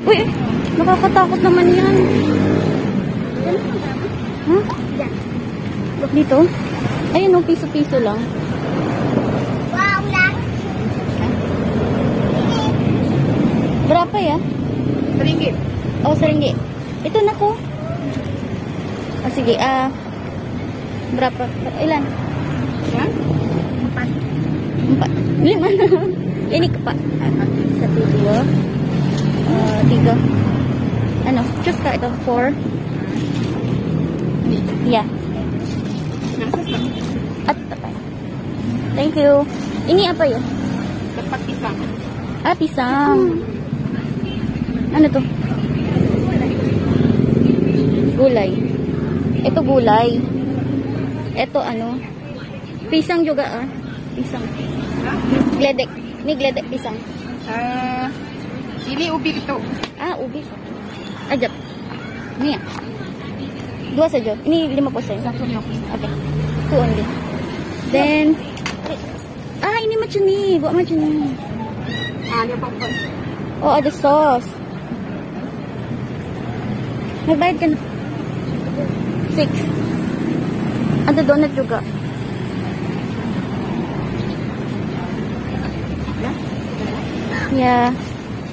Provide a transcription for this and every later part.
Uy, nakakatakot naman yan. Huh? Dito? Ayun o, piso-piso lang. Wow, lang. Berapa ya? Ringgit. Oh, RM1. Ito na ko. Oh, sige, berapa? Ilan? Yan? 4. 5. Ini ke Pak. 1, 2, 3. Ano? Choose ka ito. 4. Yeah. At apa? Thank you. Ini apa ya? Dapat pisang. Ah, pisang. Ano to? Gulay. Ito gulay. Ito ano? Pisang juga Pisang. Gledek. Ini gledek pisang. Ini ubi itu. Ah, ubi. Ajak. Ini ya. 2 saja. Ini 5%. Okay. 2 only. Then, ini macam ni. Buat macam ni. Ada popcorn. Oh, ada sauce. Nagbayad ka na. 6. Ada donut juga. Yeah.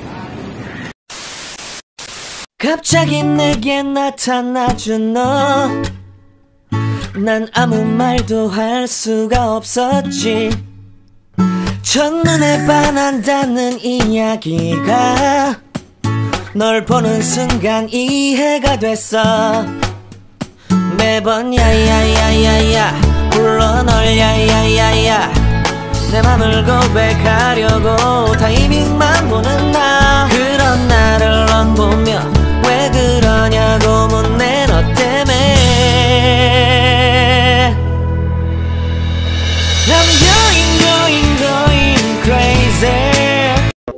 갑자기 내게 나타나준 너. 난 아무 말도 할 수가 없었지. 첫눈에 반한다는 이야기가 널 보는 순간 이해가 됐어. 매번 야야야야야 불러 널 야야야야 내 맘을 고백하려고 타이밍만 보는 나. 그런 나를 넌 보며 왜 그러냐고 묻네 너 때문에. I'm going crazy.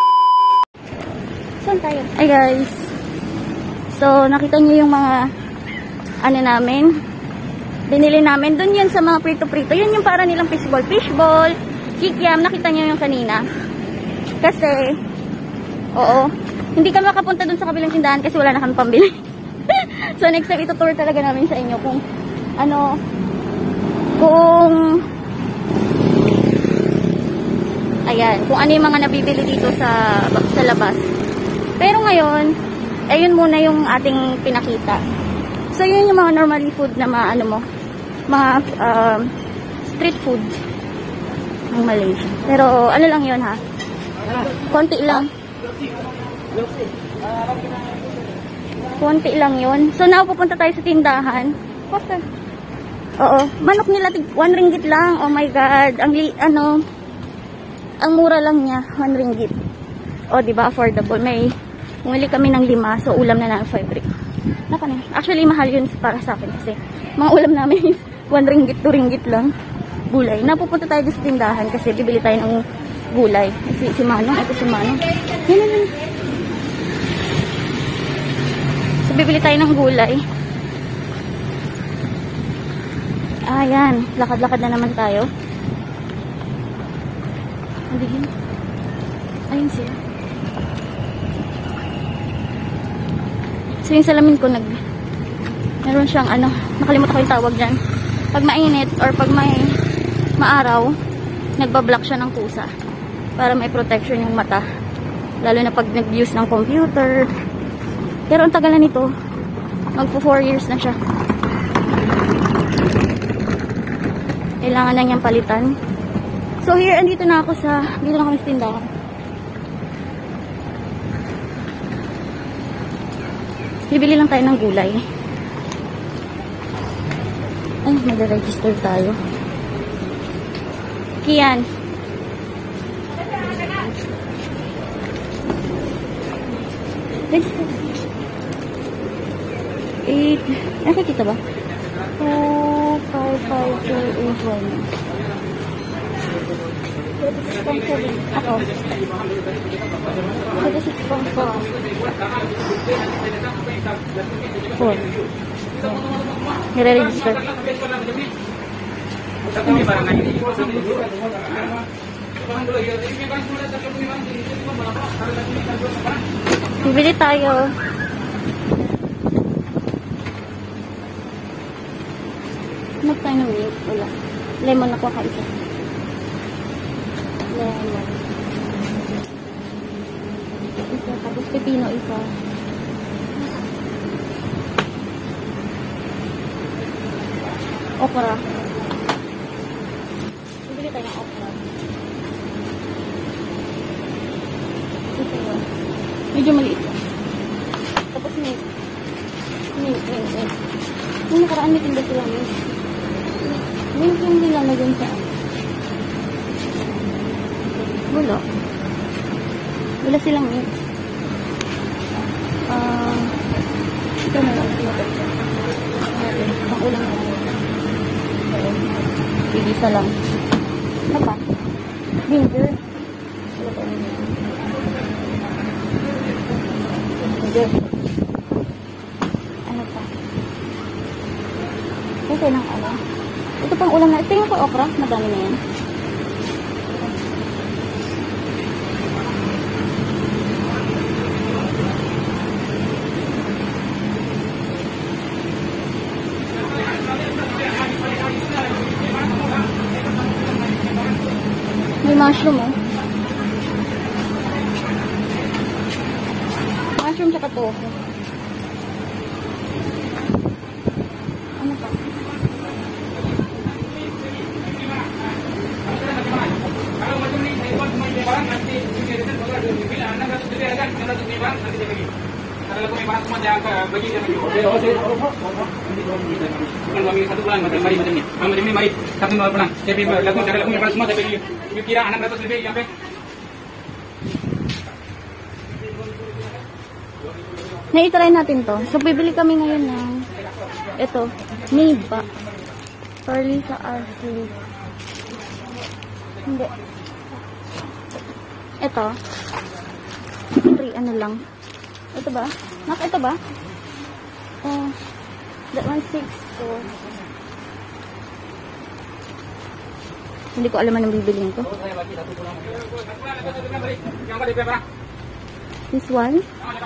Saan tayo? Hi guys. So, nakita niyo yung mga ano namin. Binili namin. Doon yun sa mga prito-prito. Yun yung para nilang fishball. Fishball, kikiam. Nakita niyo yung kanina. Kasi, oo. Hindi kami makapunta doon sa kabilang tindahan kasi wala na kami pambili. So, next time, itutour talaga namin sa inyo kung ano, ayan, kung ano yung mga nabibili dito sa labas. Pero ngayon, ayun muna yung ating pinakita. So, yun yung mga normally food na mga street food ng Malaysia. Pero, ano lang yun ha? Konti lang. Konti lang yun. So, now pupunta tayo sa tindahan. Basta. Oo. Manok nila, 1 ringgit lang. Oh my God. Ang mura lang niya, 1 ringgit. O, diba? Affordable. Bumili kami ng 5. So, ulam na 5 ringgit. Actually, mahal yun para sa akin kasi mga ulam namin is 1 ringgit, 2 ringgit lang. Gulay. Napupunta tayo sa tindahan kasi bibili tayo ng gulay. Si Manong. Ito si Manong. Yan. So, bibili tayo ng gulay. Ayan. Lakad-lakad na naman tayo. Ayun siya. So yung salamin ko meron siyang nakalimutan ko yung tawag dyan. Pag mainit or pag may maaraw, nagbablock siya ng kusa para may protection yung mata. Lalo na pag nag-use ng computer. Pero ang tagal na nito. Magpo 4 years na siya. Kailangan na niyang palitan. So here, dito na kami sa tindahan. Bibili lang tayo ng gulay. Ay, mag-register tayo. Kian. Register. 8. Nakikita ba? 25528 Ako. 36.4. Nire-register. Bibili tayo. Ano tayo ng milk? Wala. Lemon ako kaisa. Lemon. Isa. Tapos pepino isa. Okra. Bibili tayo ng okra. Ito yun. Medyo maliit. Tapos milk. Milk. Yung nakaraan may tinda sila milk. Milk yung nilalagyan sa wala. Wala silang milk. Ito na lang. Pang ulang na. Bigisa lang. Ano pa? Ginger. Wala pa yun. Ginger. Ano pa? Ito ng ano? Ito pang ulam na. Ito yung pa okra. Madami na yan. May mushroom oh. Mushroom tsaka tofu. Ano pa? Na-try natin to. So, bibili kami ngayon ng ito, Niba. Pearly sa Ashley. Hindi. Ito. Free, ano lang. Ito ba? Nak, ito ba? That one 6. So, hindi ko alam anong bibiliin ko. This one.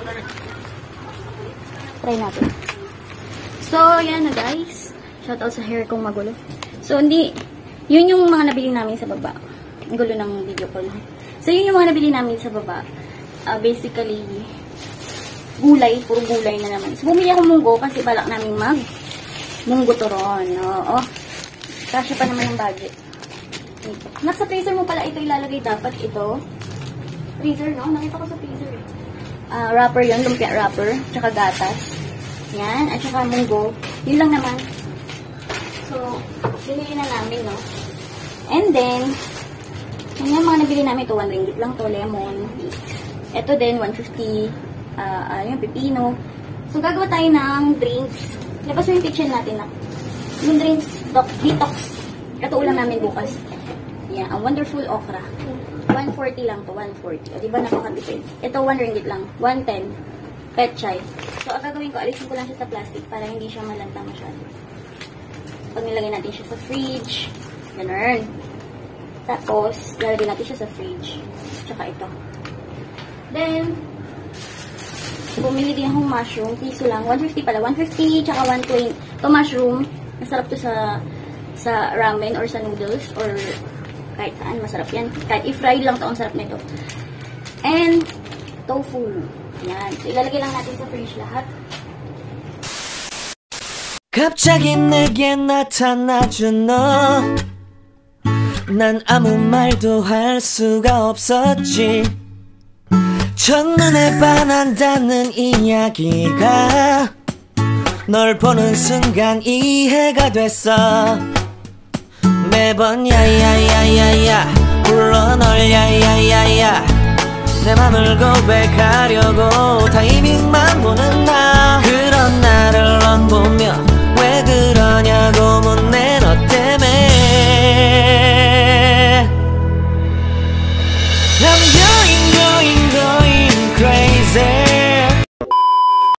Try natin. So, yan na guys. Shoutout sa hair kong magulo. So, hindi. Yun yung mga nabili namin sa baba. Ang gulo ng video ko. So, yun yung mga nabili namin sa baba. Basically, gulay. Puro gulay na naman. So, bumili ako munggo kasi balak namin munggo turon. Oo. Kasya pa naman yung budget. Nasa freezer mo pala ito ilalagay dapat. Ito. Freezer, no? Nakita ko sa freezer. Wrapper yun. Lumpia wrapper. Tsaka gatas. Yan. At tsaka munggo. Yun lang naman. So, binili na namin, no? And then, yan yung mga nabili namin. Ito, 1 ringgit lang to. Lemon. Ito din, 150. Yung pepino. So, gagawa tayo ng drinks. Labas mo yung kitchen natin na. Yung drinks, detox. Ito ulam namin bukas. Yan, ang wonderful okra. 140 lang to, 140. O, diba napakatipid? Ito, 1 ringgit lang. 110. Petchay. So, ang gagawin ko, alisin ko lang siya sa plastic para hindi siya malanta masyado. Pag nilagay natin siya sa fridge, ganun. Tapos, lalagay natin siya sa fridge. Tsaka ito. Then, bumili din akong mushroom. Piso lang. 150 pala. 150, tsaka 120. Ito mushroom. Masarap to sa ramen or sa noodles or kahit saan. Masarap yan. Kahit i-fry lang to, ang sarap nito. And, tofu. Yan. So, ilalagay lang natin sa fridge lahat. 갑자기 내게 나타나준 너 난 아무 말도 할 수가 없었지 첫눈에 반한다는 이야기가 널 보는 순간 이해가 됐어 매번 야야야야야 불러 널 야야야야 내 맘을 고백하려고 타이밍만 보는 나 그런 나를 넌 보며